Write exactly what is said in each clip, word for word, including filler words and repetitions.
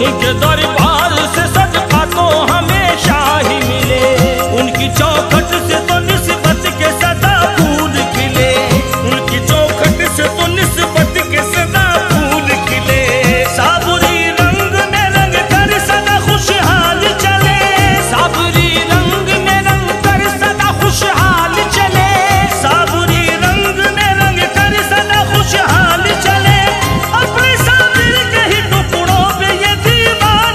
उनके दरबार से सदका तो हमेशा ही मिले, उनकी चौखट से तो निस्बत के सदा फूल खिले, उनकी चौखट से तो निस्बत के सदा फूल खिले। साबरी रंग में रंग कर सदा खुशहाल चले, साबरी रंग में रंग कर सदा खुशहाल चले, साबरी रंग में रंग कर सदा खुशहाल चले। अपने साबिर के ही टुकड़ों पे ये दीवार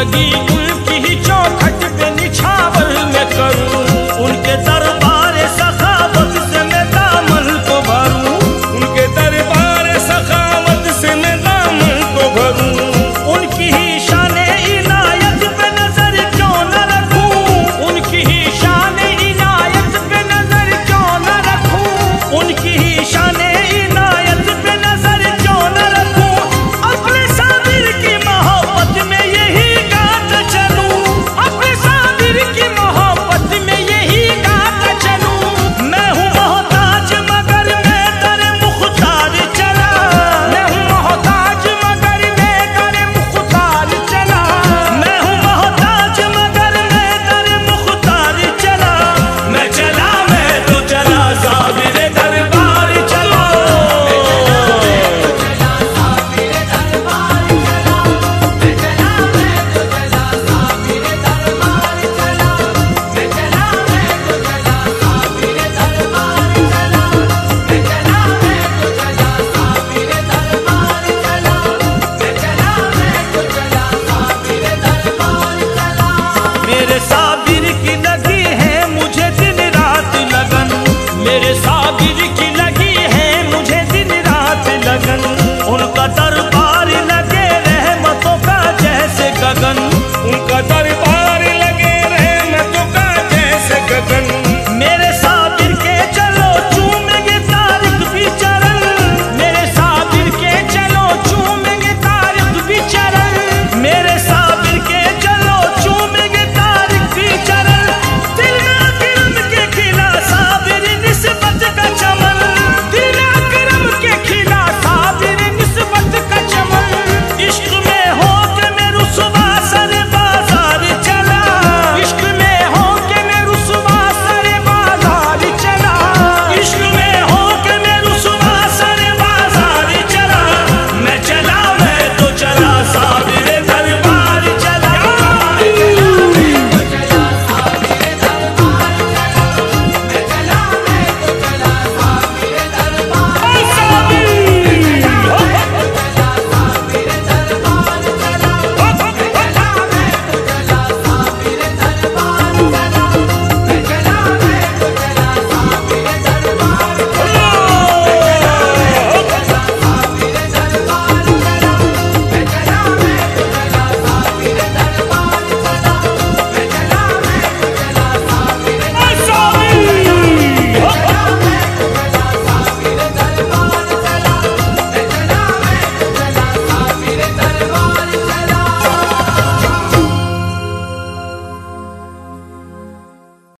जिंदगी उनकी ही चौखट पे निछावर में करूं, उनके दरबार सखावत से मैं दामन को भरूं, उनके दरबार सखावत से मैं दामन को भरूं। उनकी ही शाने इनायत पे नजर क्यों न रखूं, उनकी ही शाने इनायत पे नजर क्यों न रखूं, उनकी ही शाने इनायत पे नजर क्यों न रखूं। अपने साबिर की मोहब्बत में यही गाता चलूं, अपने साबिर की मोहब्बत में यही गाता चलूं। मैं हूँ मोहताज मगर मैं दर मुख्तार चला, मैं हूँ मोहताज मगर मैं दर मुख्तार चला, मैं हूँ मोहताज मगर मैं दर मुख्तार चला। मैं चला मैं तो चला साबिर दरबार चला, मेरे साबिर की लगी है मुझे दिन रात लगन, मेरे साबिर की लगी है मुझे दिन रात लगन। उनका दरबार लगे रहमतों का जैसे गगन, उनका दरबार